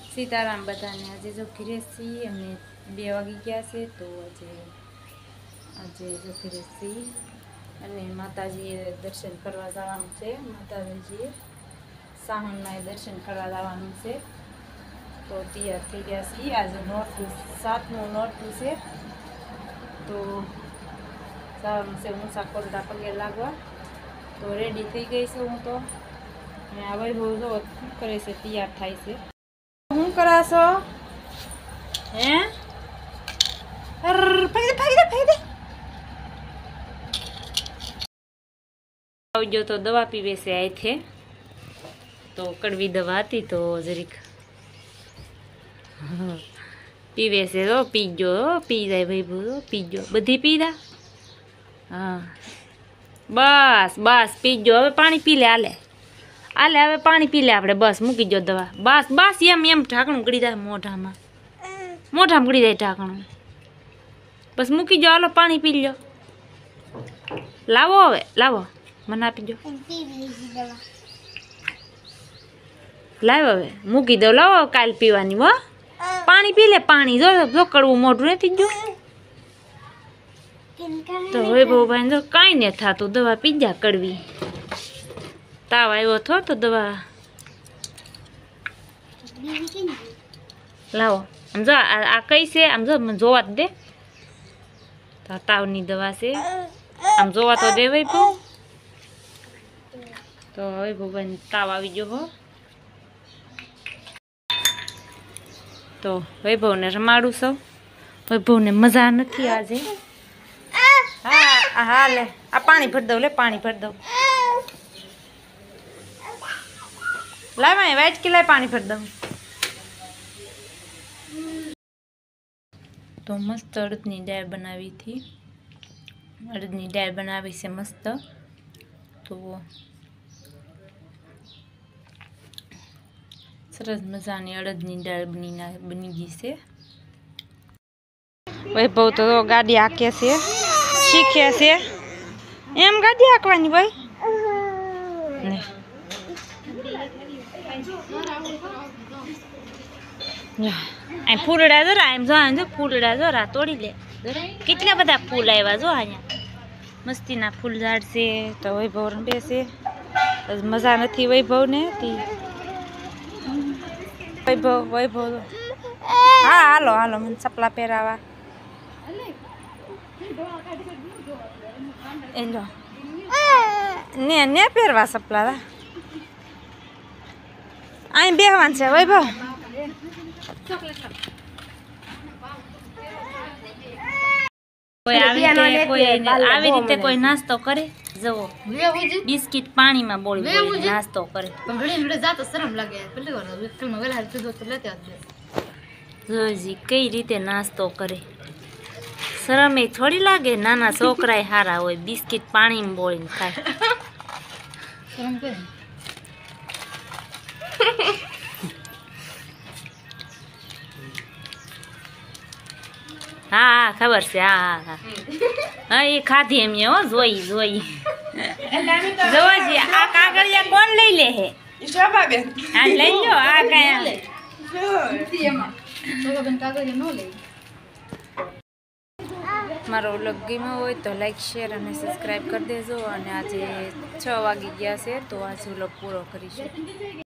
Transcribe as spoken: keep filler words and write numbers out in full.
सीताराम बधाने आज जो घरे सी अने बे वागी गया से तो आज आज जो घरे सी अने माताजी दर्शन करवा जवानुं छे। माताजी साहनना दर्शन करवा जवानुं छे तो तैयार थई गया सी। आज नोरतुं सातमું नोरतुं छे तो जवानुं छे ऊंचा कोरडा पगे लागवा। तो रेडी थई गई छे हूँ तो अने आ वैभव जो शुं करे छे तैयार थाय छे। हूँ कराशो हे अर भागी भागी भागी दे जो तो दवा पीवे से आए थे तो कड़वी दवा थी तो जरीक पीवे से तो पीजो पी जाए भाई बोलो पीजो बधी पीदा। हाँ बस बस पीजो हवे पानी पी ले आले आले हवे पानी पी ले आपणे बस मूकी जो दवा बस बस एम एम ढाकणुं गળી जाए मोढामां मोढामां गળી जाए ढाकणुं बस मूकी जो हालो पानी पी लो लावो हवे लावो मने आपी जो लाव हवे मूकी दो लावो काल पीवानी हो पानी पी ले पानी जो जो कड़वुं मोढुं नथी जो तो वैभव भाई जो काई ने थातुं दवा पीजा कड़वी ताव आव्यो थो तो दवा लावो आम जो आ कई से आम जो जोवा दे तो तावनी दवा से आम जोवा तो दे वैभव तो वैभव भाई ताव आवी गयो हो तो वैभव ने रमाड़ू सौ वैभव ने मजा नहीं आज। हाँ हाँ ले आ पानी भर दो ले पानी भर दो लाए मैं वाइट की लाए पानी भर दो। तो मस्त अड़दनी दाळ बनावी थी अड़दनी दाळ बनावी से मस्त तो सरस मजानी अड़दनी दाळ बनी बनी गई से। वैभव तो गाड़ी आके से शीखे से एम गाड़ी आंकवानी भाई ने आ फूलड़ा जरा एम जो आम जो फूलड़ा जरा तोड़ी ले जरा कितला बधा फूल आव्या जो अहींया मस्तीना फूल झाड़ से तो वैभव बेसे मजा नथी वैभव ने ती वैभव वैभव हाँ हालो हालो मन चपला पहेरावा एलो ने ने पहेरवा चपला आई बेहवान छे वैभव कोई आवी रीते कोई आवी रीते कोई नास्तो करे जवो बिस्किट पानी में बोली बोली नास्तो करे घड़ी घड़ी जातो शरम लागे पेली વાર ફિલ્મ વેલા તો તો લેતે આતે જોજી કઈ રીતે નાસ્તો કરે शरम ए थोड़ी लागे नाना छोकराए हारा होय बिस्किट पानी में बोलीने खाय शरम के हाँ हाँ खबर से हाँ हाँ हाँ ये खाधी एम हो जोई जोई जोजी आ कागड़िया कौन ले ले है शोभा बेन आ ले लो आ कया शोभा बेन कागड़िया नो ले। मारो व्लॉग गम्यो होय तो लाइक शेयर और सब्सक्राइब कर देजो। आज छ वागी गया से तो आज व्लॉग पूरो करीशुं।